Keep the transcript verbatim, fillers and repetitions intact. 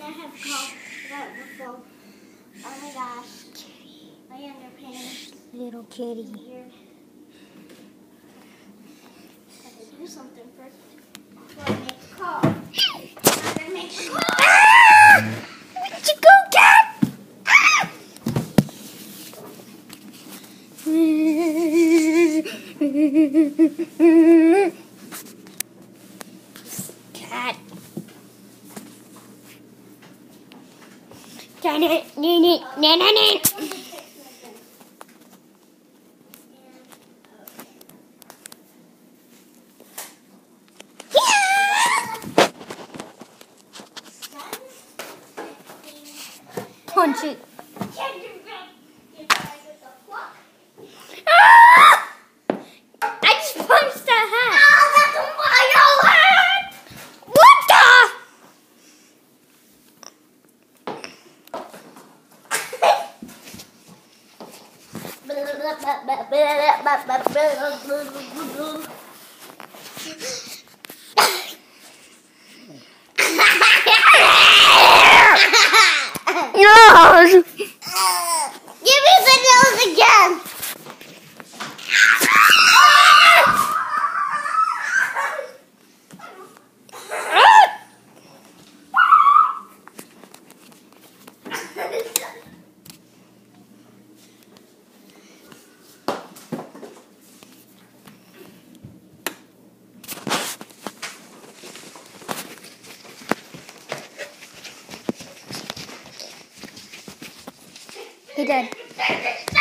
I have called about the phone. Oh my gosh. My underpants. Little kitty. Weird. Gotta do something first before I make a call. I'm gonna make a call. Ah! Where'd you go, cat? Ah! Cat. Punch it. Ah! I just punched the hat. Oh, that's a wild hat! What the? No! Give me the nose again! He did.